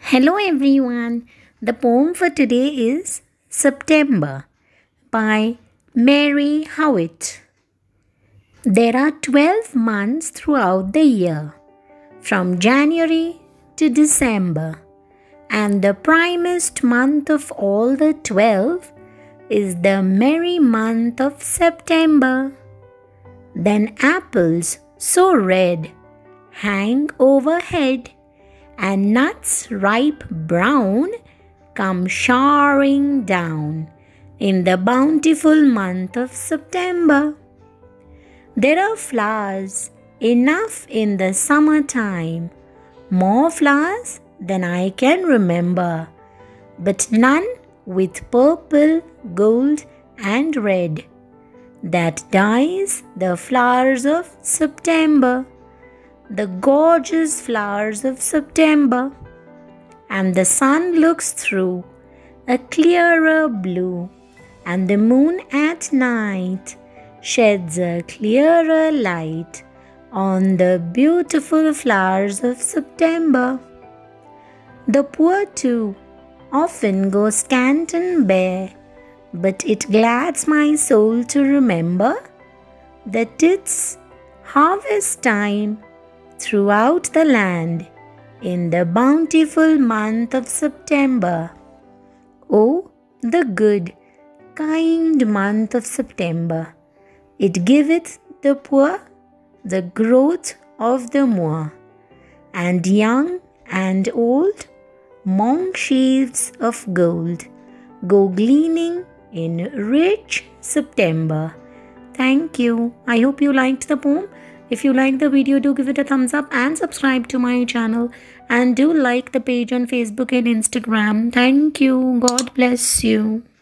Hello everyone. The poem for today is September by Mary Howitt. There are 12 months throughout the year, from January to December, and the primest month of all the 12 is the merry month of September. Then apples so red hang overhead, and nuts ripe brown come showering down in the bountiful month of September. There are flowers enough in the summertime, more flowers than I can remember, but none with purple, gold, and red that dyes the flowers of September, the gorgeous flowers of September. And the sun looks through a clearer blue, and the moon at night sheds a clearer light on the beautiful flowers of September. The poor too often go scant and bare, but it glads my soul to remember that it's harvest time throughout the land in the bountiful month of September. Oh, the good, kind month of September! It giveth the poor the growth of the moor, and young and old monk sheaves of gold go gleaning in rich September. Thank you. I hope you liked the poem. If you liked the video, do give it a thumbs up and subscribe to my channel. And do like the page on Facebook and Instagram. Thank you. God bless you.